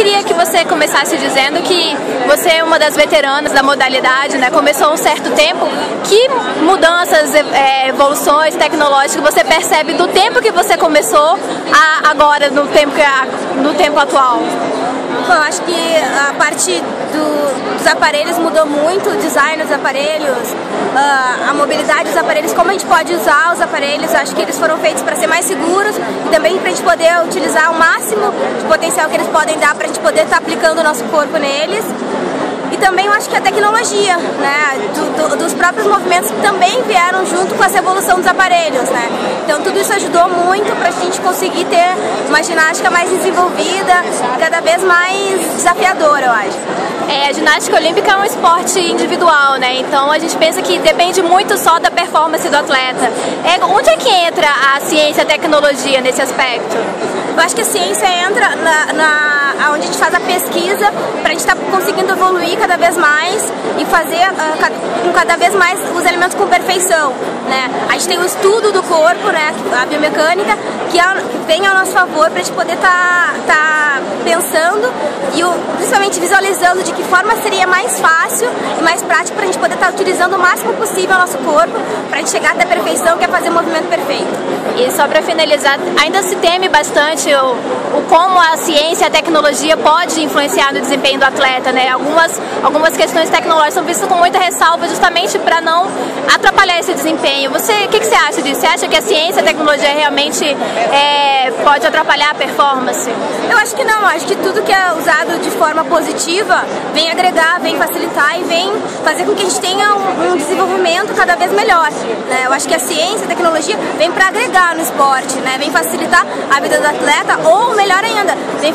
queria que você começasse dizendo que você é uma das veteranas da modalidade, né? Começou há um certo tempo. Que mudanças, evoluções tecnológicas você percebe do tempo que você começou a agora, no tempo atual? Eu acho que a parte dos aparelhos mudou muito, o design dos aparelhos, a mobilidade dos aparelhos, como a gente pode usar os aparelhos. Acho que eles foram feitos para ser mais seguros e também para a gente poder utilizar o máximo de potencial que eles podem dar para a gente poder estar aplicando o nosso corpo neles. E também eu acho que a tecnologia, né, dos próprios movimentos também vieram junto com essa evolução dos aparelhos, né? Então tudo isso ajudou muito para a gente conseguir ter uma ginástica mais desenvolvida, cada vez mais desafiadora, eu acho. A ginástica olímpica é um esporte individual, né? Então a gente pensa que depende muito só da performance do atleta. Onde é que entra a ciência e a tecnologia nesse aspecto? Eu acho que a ciência entra onde a gente faz a pesquisa para a gente estar conseguindo evoluir cada vez mais e fazer cada vez mais os elementos com perfeição, né? A gente tem o estudo do corpo, né, a biomecânica, que vem ao nosso favor para a gente poder estar pensando e principalmente visualizando de que forma seria mais fácil e mais prático para a gente poder estar utilizando o máximo possível o nosso corpo para a gente chegar até a perfeição, que é fazer o movimento perfeito. E só para finalizar, ainda se teme bastante o como a ciência e a tecnologia pode influenciar no desempenho do atleta, né? Algumas questões tecnológicas são vistas com muita ressalva justamente para não atrapalhar esse desempenho. O que você acha disso? Você acha que a ciência e a tecnologia realmente pode atrapalhar a performance? Eu acho que não. Eu acho que tudo que é usado de forma positiva vem agregar, vem facilitar e vem fazer com que a gente tenha um desenvolvimento cada vez melhor, né? Eu acho que a ciência e a tecnologia vem para agregar no esporte, né? Vem facilitar a vida do atleta, ou melhor ainda, vem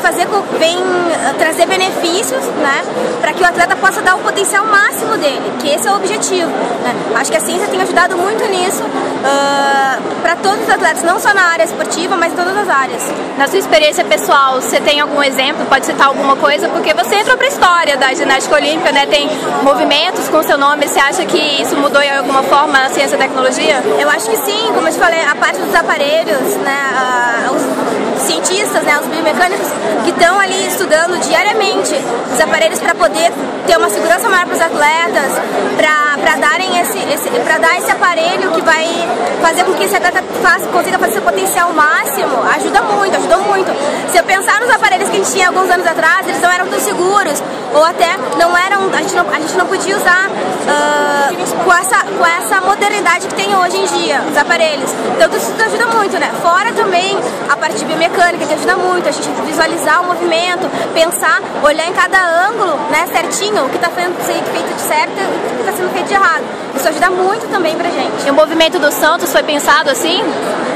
trazer benefícios, né, para que o atleta possa dar o potencial máximo dele, que esse é o objetivo, né? Acho que a ciência tem ajudado muito nisso, para todos os atletas, não só na área esportiva, mas em todas as áreas. Na sua experiência pessoal, você tem algum exemplo? Pode citar alguma coisa? Porque você entrou para a história da ginástica olímpica, né? Tem movimentos com seu nome. Você acha que isso mudou de alguma forma na ciência e tecnologia? Eu acho que sim, como eu te falei, a parte dos aparelhos, né, os cientistas, né, os biomecânicos que estão ali estudando diariamente os aparelhos para poder ter uma segurança maior para os atletas, para dar esse aparelho que vai fazer com que esse atleta consiga fazer seu potencial máximo, ajudou muito. Se eu pensar nos aparelhos que a gente tinha alguns anos atrás, eles não eram tão seguros, ou até não eram, a gente não podia usar com essa modernidade que tem hoje em dia, os aparelhos. Então tudo isso ajuda muito, né? Fora também a parte de biomecânica, que ajuda muito, a gente visualizar o movimento, pensar, olhar em cada ângulo, né, certinho, o que está sendo feito de certo e o que está sendo feito de errado. Isso ajuda muito também pra gente. E o movimento do Santos foi pensado assim?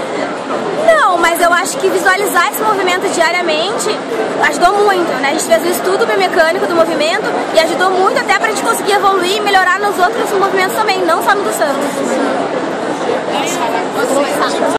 Não, mas eu acho que visualizar esse movimento diariamente ajudou muito, né? A gente fez o estudo biomecânico do movimento e ajudou muito até pra gente conseguir evoluir e melhorar nos outros movimentos também, não só no do Santos.